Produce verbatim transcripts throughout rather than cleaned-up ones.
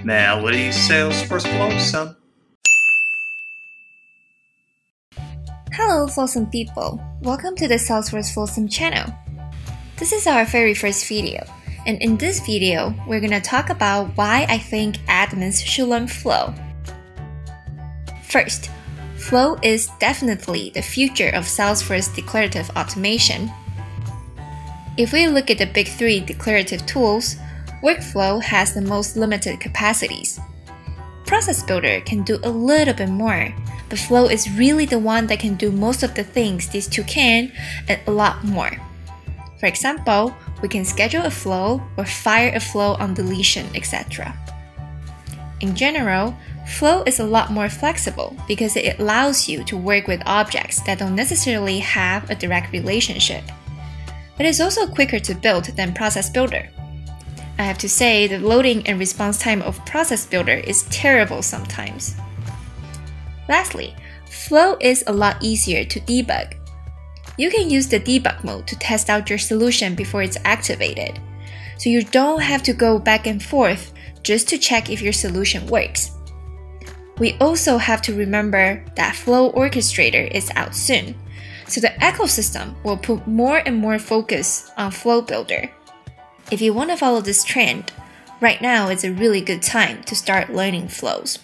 Melody Salesforce Flowsome. Hello Flowsome people, welcome to the Salesforce Flowsome channel. This is our very first video, and in this video, we're gonna talk about why I think admins should learn Flow. First, Flow is definitely the future of Salesforce declarative automation. If we look at the big three declarative tools, Workflow has the most limited capacities. Process Builder can do a little bit more, but Flow is really the one that can do most of the things these two can and a lot more. For example, we can schedule a flow or fire a flow on deletion, et cetera. In general, Flow is a lot more flexible because it allows you to work with objects that don't necessarily have a direct relationship. It is also quicker to build than Process Builder. I have to say the loading and response time of Process Builder is terrible sometimes. Lastly, Flow is a lot easier to debug. You can use the debug mode to test out your solution before it's activated, so you don't have to go back and forth just to check if your solution works. We also have to remember that Flow Orchestrator is out soon, so the ecosystem will put more and more focus on Flow Builder. If you want to follow this trend, right now is a really good time to start learning flows.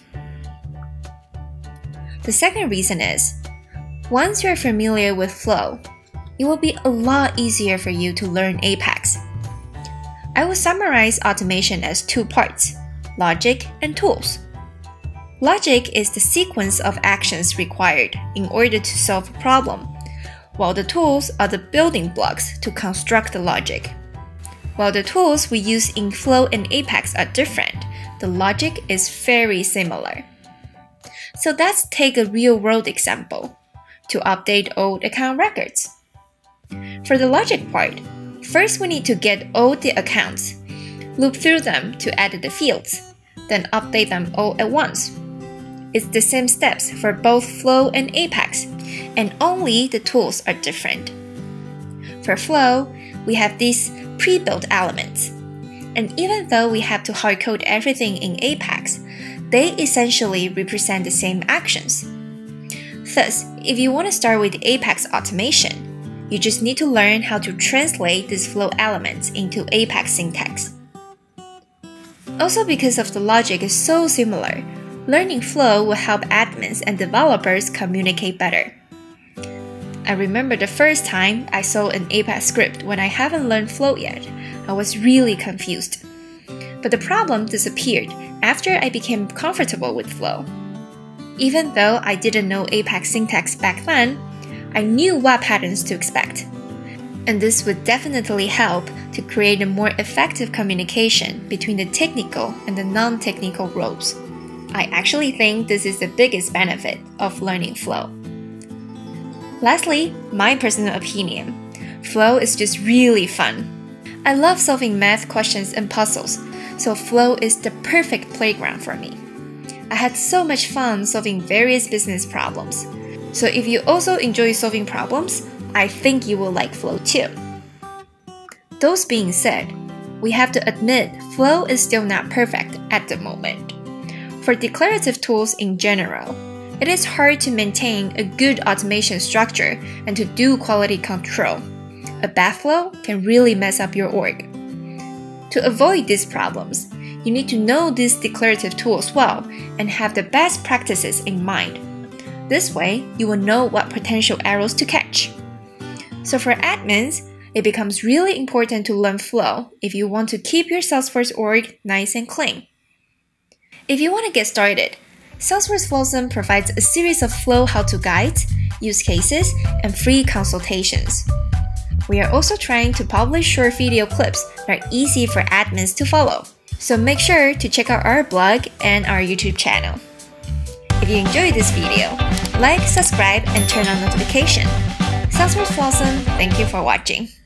The second reason is, once you're familiar with Flow, it will be a lot easier for you to learn Apex. I will summarize automation as two parts, logic and tools. Logic is the sequence of actions required in order to solve a problem, while the tools are the building blocks to construct the logic. While the tools we use in Flow and Apex are different, the logic is very similar. So let's take a real-world example to update old account records. For the logic part, first we need to get all the accounts, loop through them to add the fields, then update them all at once. It's the same steps for both Flow and Apex, and only the tools are different. For Flow, we have these pre-built elements, and even though we have to hardcode everything in Apex, they essentially represent the same actions. Thus, if you want to start with Apex automation, you just need to learn how to translate these Flow elements into Apex syntax. Also, because of the logic is so similar, learning Flow will help admins and developers communicate better. I remember the first time I saw an Apex script when I haven't learned Flow yet. I was really confused. But the problem disappeared after I became comfortable with Flow. Even though I didn't know Apex syntax back then, I knew what patterns to expect. And this would definitely help to create a more effective communication between the technical and the non-technical roles. I actually think this is the biggest benefit of learning Flow. Lastly, my personal opinion, Flow is just really fun. I love solving math questions and puzzles, so Flow is the perfect playground for me. I had so much fun solving various business problems. So if you also enjoy solving problems, I think you will like Flow too. Those being said, we have to admit Flow is still not perfect at the moment. For declarative tools in general, it is hard to maintain a good automation structure and to do quality control. A bad flow can really mess up your org. To avoid these problems, you need to know these declarative tools well and have the best practices in mind. This way, you will know what potential errors to catch. So for admins, it becomes really important to learn Flow if you want to keep your Salesforce org nice and clean. If you want to get started, Salesforce Flowsome provides a series of Flow how-to guides, use cases, and free consultations. We are also trying to publish short video clips that are easy for admins to follow, so make sure to check out our blog and our YouTube channel. If you enjoyed this video, like, subscribe, and turn on notification. Salesforce Flowsome, thank you for watching.